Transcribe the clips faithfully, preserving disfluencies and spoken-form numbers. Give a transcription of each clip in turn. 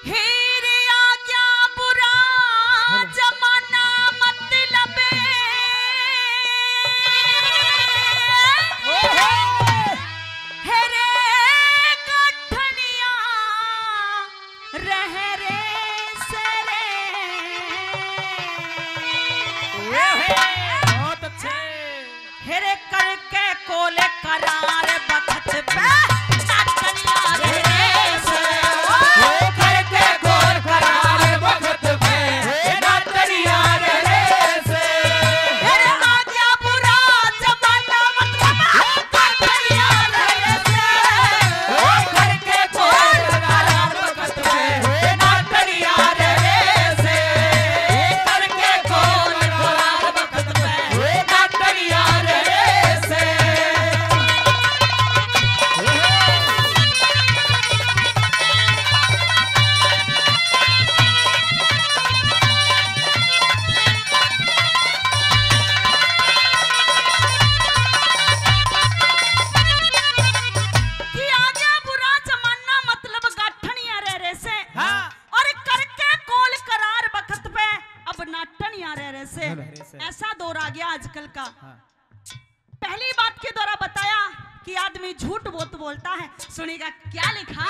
ऐसा दौर आ गया आजकल का। पहली बात के द्वारा बताया कि आदमी झूठ बहुत बोलता है। सुनिएगा क्या लिखा।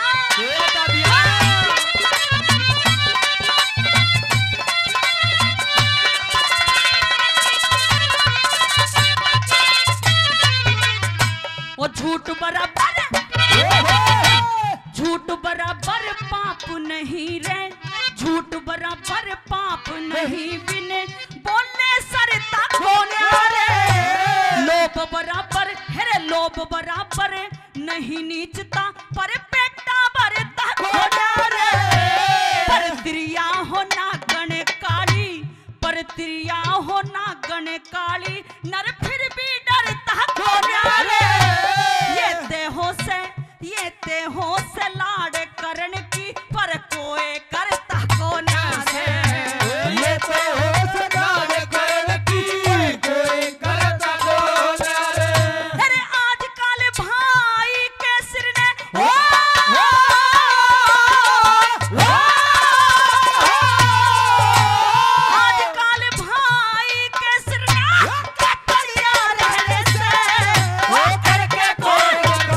वो झूठ बराबर झूठ बराबर पाप नहीं रे, झूठ बराबर पाप नहीं बिने बोलने सरता खोने रे। लोभ बराबर है लोभ बराबर नहीं नीचता पर पेटा भरता खोने रे। पर त्रिया हो ना गण काली, पर त्रिया हो ना गण काली नर फिर भी डरता खोने रे। ये देहो से ये देहो से लाड़ करण की पर कोई करता को ना रे। ये देहो से लाड़ करण की कोई करता को ना रे। अरे आजकल भाई के सिर ने ओ, ओ, ओ, ओ, आजकल भाई के सिर ने कटरिया रहने से वो करके कोई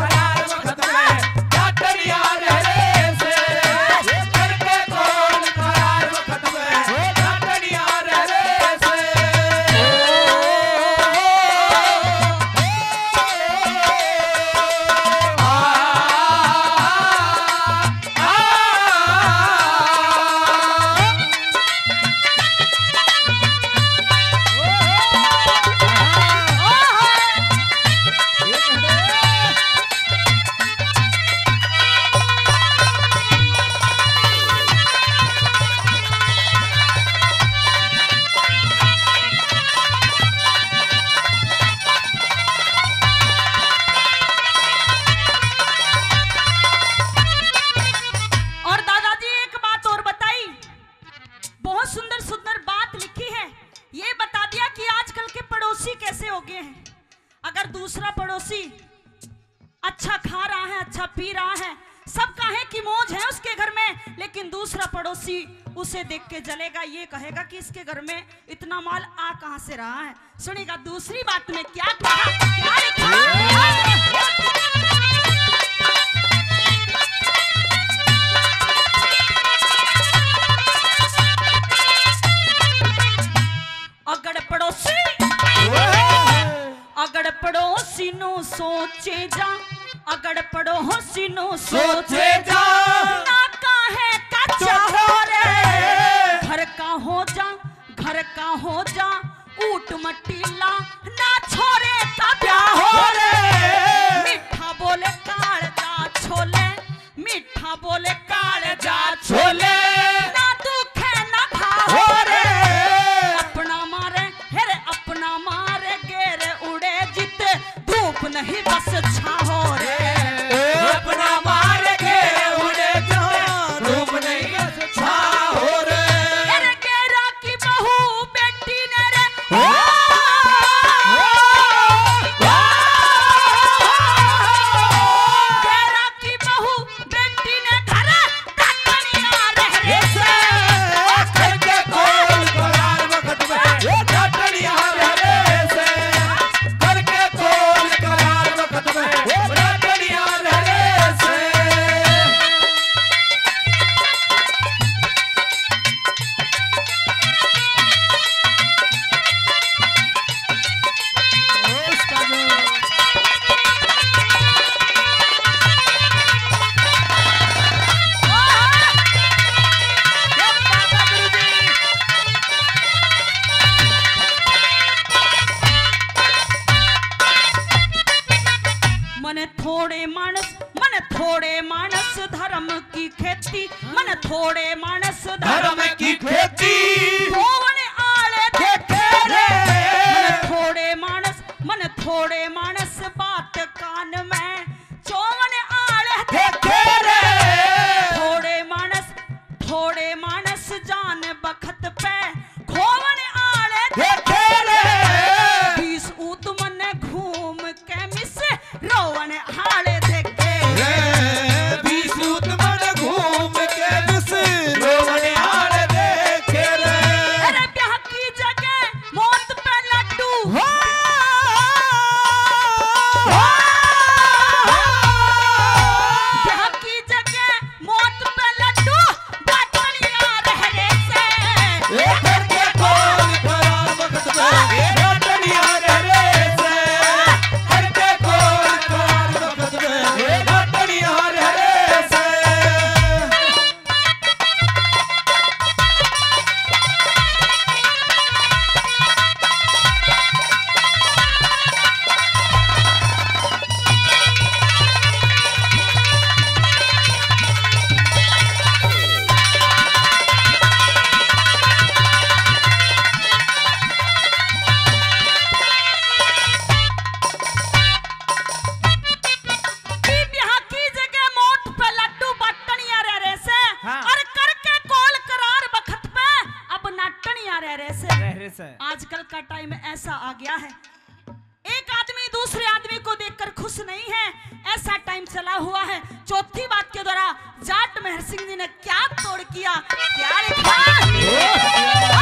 कैसे हो गए हैं। अगर दूसरा पड़ोसी अच्छा खा रहा है, अच्छा पी रहा है, सब कहे कि मौज है उसके घर में, लेकिन दूसरा पड़ोसी उसे देख के जलेगा, ये कहेगा कि इसके घर में इतना माल आ कहां से रहा है। सुनिएगा दूसरी बात में क्या कहा, क्या लिखा। अगर पड़ोसी अगर पड़ोसी नो सोचे जा, अगर पड़ोसी नो सोचे जा ना काहे कच्चा हो रे। घर का हो जा घर का हो जा ऊट मटीला ना छोरे का प्यार हो रे। मीठा बोले काल जा छोले, मीठा बोले काल जा छोले ना दुखे ना खा हो रे। अपना मारे हेरे अपना मारे गेरे उड़े जिते धूप नहीं बस छाहो रे। अपना मारे गेरे उड़े जो धूप नहीं बस छाहो रे। अरे गेरा की बहू बेटी ने रे ओ, थोड़े मानस धर्म की खेती कौन आले देखे रे मन थोड़े मानस मन थोड़े मानस बात कान में चौवन आले देखे रे थोड़े मानस थोड़े मानस जान बखत पे खोवन आले देखे रे बीस ऊत मन घूम के मिस रोवन हाले देखे रे बीस ऊत मन घूम के मिस रोवन हाले देखे रे अरे ब्याह की जगह मौत पे लड्डू ब्याह की जगह मौत पे लड्डू बाटलियां रहने से घर के कौन खराब वक्त में बाटलियां रहने से घर के कौन खराब वक्त में बाटलियां रहने से ब्याह की जगह मौत पे लड्डू बाटलियां रह रहे से हाँ। और करके कॉल करार बखत पे अब नाटनियां रह रहे से रहने से आजकल का टाइम ऐसा आ गया है एक आदमी दूसरे आदमी को देखकर खुश नहीं है ऐसा टाइम चला हुआ है चौथी बात के द्वारा जाट मेहर सिंह जी ने क्या तोड़ किया क्या लिखा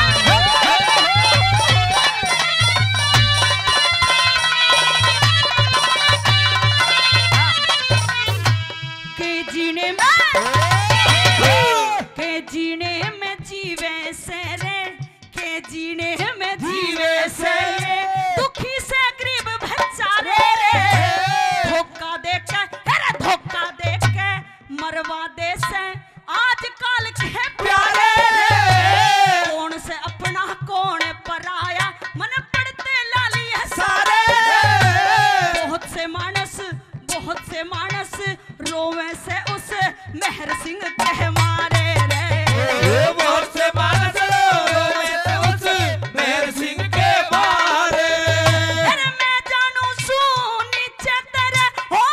के जीने में के जीने में जीवे से रे के जीने में जीवे से रे दुखी से गरीब बेचारे रे धोखा दे के अरे धोखा दे के मरवा दे से आजकल के प्यारे रे कौन से अपना कौन पराया मन पड़ते लाली है सारे बहुत से मानस बहुत से मानस रोवे से उस मेहर सिंह के मारे रे बहुत से मानस रोवे से उस मेहर सिंह के मारे अरे मैं जानू सू नीचे तेरे हो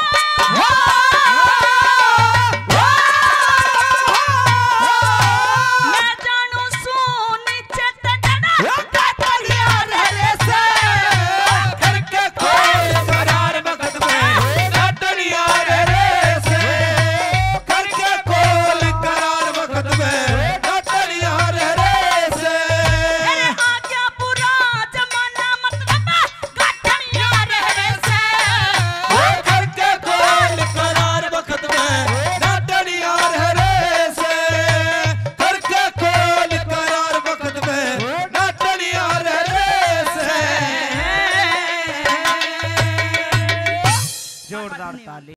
मैं जानू सू नीचे तेरे बाटलियां रहने से घर के कोई करार वक्त में बाटलियां रहने से घर के कोई करार वक्त में बाटलियां रहने से अरे आ गया बुरा जमाना मतलब गाठनियां रहने से घर के कोई करार वक्त में बाटलियां रहने से घर के कोई करार वक्त में बाटलियां रहने से जोरदार ताली।